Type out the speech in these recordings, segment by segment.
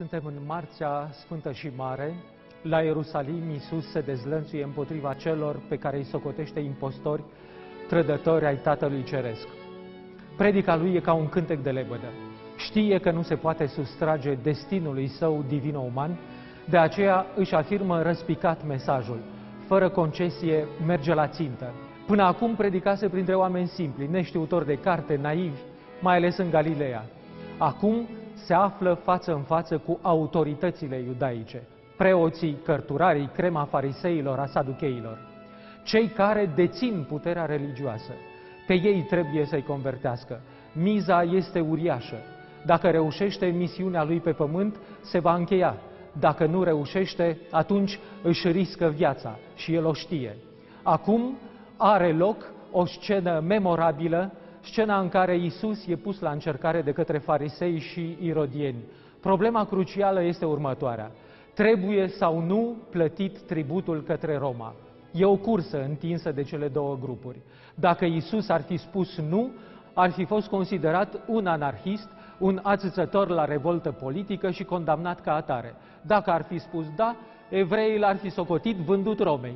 Suntem în Marțea Sfântă și Mare. La Ierusalim, Iisus se dezlănțuie împotriva celor pe care îi socotește impostori, trădători ai Tatălui Ceresc. Predica lui e ca un cântec de lebădă. Știe că nu se poate sustrage destinului său divino-uman, de aceea își afirmă răspicat mesajul. Fără concesie, merge la țintă. Până acum predicase printre oameni simpli, neștiutori de carte, naivi, mai ales în Galileea. Acum se află față în față cu autoritățile iudaice, preoții, cărturarii, crema fariseilor, a saducheilor, cei care dețin puterea religioasă. Pe ei trebuie să-i convertească. Miza este uriașă. Dacă reușește misiunea lui pe pământ, se va încheia. Dacă nu reușește, atunci își riscă viața și el o știe. Acum are loc o scenă memorabilă, scena în care Iisus e pus la încercare de către farisei și irodieni. Problema crucială este următoarea. Trebuie sau nu plătit tributul către Roma? E o cursă întinsă de cele două grupuri. Dacă Iisus ar fi spus nu, ar fi fost considerat un anarhist, un ațățător la revoltă politică și condamnat ca atare. Dacă ar fi spus da, evreii l-ar fi socotit vândut Romei.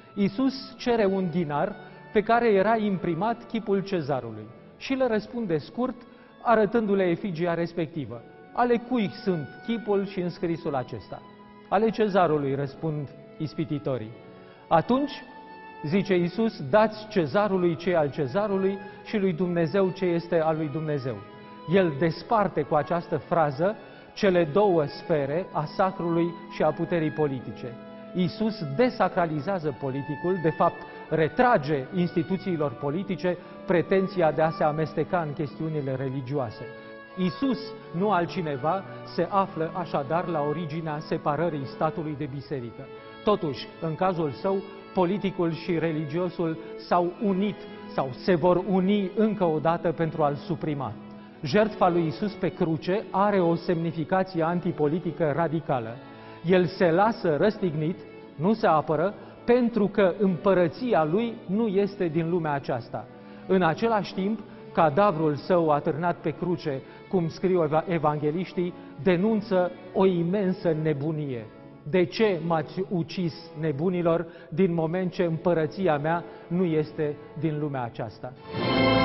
Iisus cere un dinar pe care era imprimat chipul cezarului și le răspunde scurt, arătându-le efigia respectivă. Ale cui sunt chipul și înscrisul acesta? Ale cezarului, răspund ispititorii. Atunci, zice Iisus, dați cezarului ce e al cezarului și lui Dumnezeu ce este al lui Dumnezeu. El desparte cu această frază cele două sfere a sacrului și a puterii politice. Iisus desacralizează politicul, de fapt retrage instituțiilor politice pretenția de a se amesteca în chestiunile religioase. Iisus, nu altcineva, se află așadar la originea separării statului de biserică. Totuși, în cazul său, politicul și religiosul s-au unit sau se vor uni încă o dată pentru a-l suprima. Jertfa lui Iisus pe cruce are o semnificație antipolitică radicală. El se lasă răstignit, nu se apără, pentru că împărăția lui nu este din lumea aceasta. În același timp, cadavrul său atârnat pe cruce, cum scriu evangheliștii, denunță o imensă nebunie. De ce m-ați ucis, nebunilor, din moment ce împărăția mea nu este din lumea aceasta?